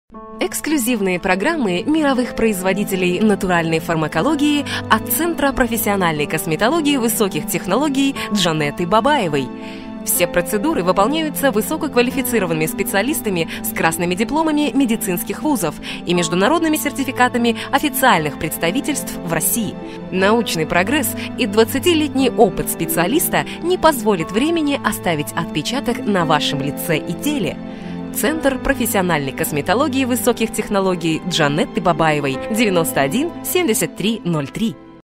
Эксклюзивные программы мировых производителей натуральной фармакологии от Центра профессиональной косметологии высоких технологий Джанетты Бабаевой. Все процедуры выполняются высококвалифицированными специалистами с красными дипломами медицинских вузов и международными сертификатами официальных представительств в России. Научный прогресс и 20-летний опыт специалиста не позволит времени оставить отпечаток на вашем лице и теле. Центр профессиональной косметологии высоких технологий Джанетты Бабаевой, 91 73 03.